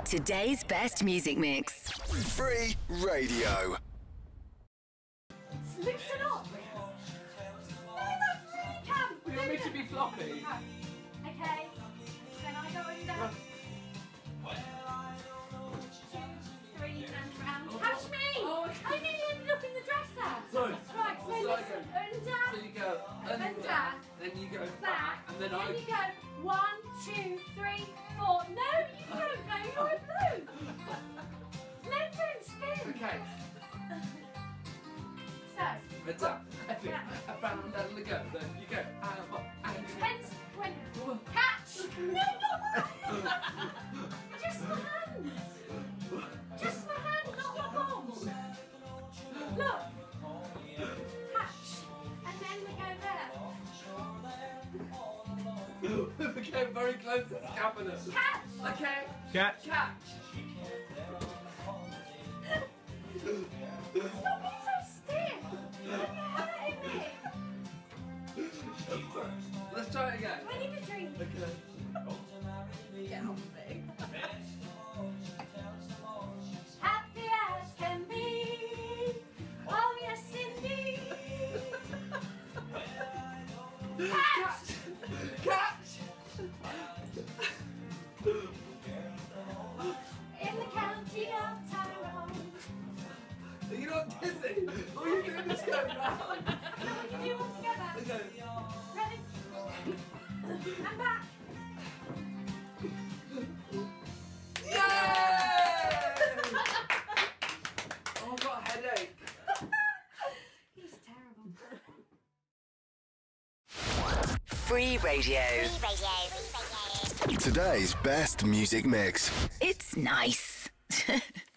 Today's best music mix. Free radio. Loosen up! No, that's really camp! You want me to be floppy? Okay, then I go under. 2, 3, and round. Catch me! Oh, I nearly ended up in the dresser. Sorry. Right, so listen, under. So you go Under. then you go Back, and then you go 1, 2, 3, 4. No, you don't go, you're a blue. Leg don't spin. Okay. So, It's up. Around and then go. Then you go. And 10, 20. Catch! No, not that! Just my hand. Just my hand, not my balls. Look. Catch. And then we go there. we came very close to the cabinet. Catch! Okay. Catch. Catch. Stop being so stiff. You're hurting me. Let's try it again. I need a drink. Okay. Get off me. Happy as can be. Oh yes indeed. Catch! Catch. In the county of Tyrone. Are you not dizzy? All you're doing is going round. No, we can do one together. Okay. Ready? And back. Yay! Oh, I've got a headache. He's terrible. Free radio. Today's best music mix. It's nice.